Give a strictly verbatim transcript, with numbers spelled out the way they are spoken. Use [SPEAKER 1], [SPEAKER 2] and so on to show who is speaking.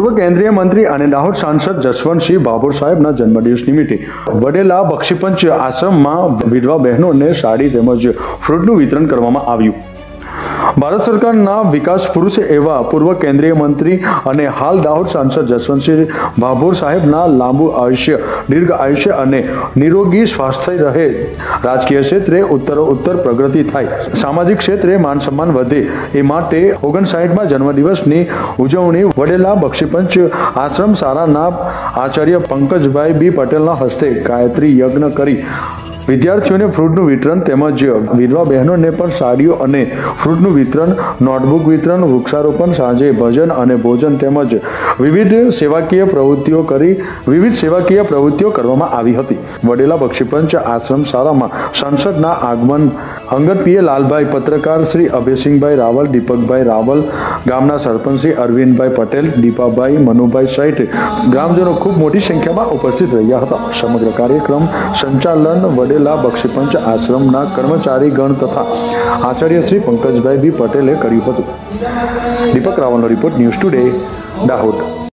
[SPEAKER 1] પૂર્વ કેન્દ્રીય મંત્રી અને દાહોદ સાંસદ જસવંતસિંહ ભાભોર સાહેબના જન્મદિવસ નિમિત્તે વડેલા બક્ષીપંચ આશ્રમમાં વિધવા બહેનોને સાડી તેમજ ફ્રૂટનું વિતરણ કરવામાં આવ્યું। ભારત સરકારના વિકાસ પુરુષ એવા પૂર્વ કેન્દ્રીય મંત્રી અને હાલ દાહોદ સાંસદ જસવંતસિંહ ભાભોર સાહેબના લાંબુ આયુષ્ય, દીર્ઘ આયુષ્ય અને નિરોગી સ્વાસ્થ્ય રહે, રાજકીય ક્ષેત્રે ઉત્તરોત્તર પ્રગતિ થાય, સામાજિક ક્ષેત્રે માન સન્માન વધે એ માટે ઓગણસાઠમાં જન્મદિવસની ઉજવણી વડેલા બક્ષીપંચ આશ્રમ શાળાના આચાર્ય પંકજભાઈ બી પટેલના હસ્તે ગાયત્રી યજ્ઞ કરી વિદ્યાર્થીઓને ફ્રૂટનું વિતરણ તેમજ વિધવા બહેનોને પણ સાડીઓ અને ફ્રૂટનું વિતરણ, નોટબુક વિતરણ, વૃક્ષારોપણ, સાંજે ભજન અને ભોજન તેમજ વિવિધ સેવાકીય પ્રવૃત્તિઓ કરી વિવિધ સેવાકીય પ્રવૃત્તિઓ કરવામાં આવી હતી। વડેલા બક્ષીપંચ આશ્રમ શાળામાં સંસદના આગમન અંગત પીએ લાલભાઈ, પત્રકાર શ્રી અભયસિંહભાઈ રાવલ, દીપકભાઈ રાવલ, ગામના સરપંચ શ્રી અરવિંદભાઈ પટેલ, દીપાભાઈ, મનુભાઈ સહિત ગ્રામજનો ખૂબ મોટી સંખ્યામાં ઉપસ્થિત રહ્યા હતા। સમગ્ર કાર્યક્રમ સંચાલન વડેલા બક્ષીપંચ આશ્રમના કર્મચારીગણ તથા આચાર્ય શ્રી પંકજભાઈ બી પટેલે કર્યું હતું। દીપક રાવલનો રિપોર્ટ, ન્યૂઝ ટુડે, દાહોદ।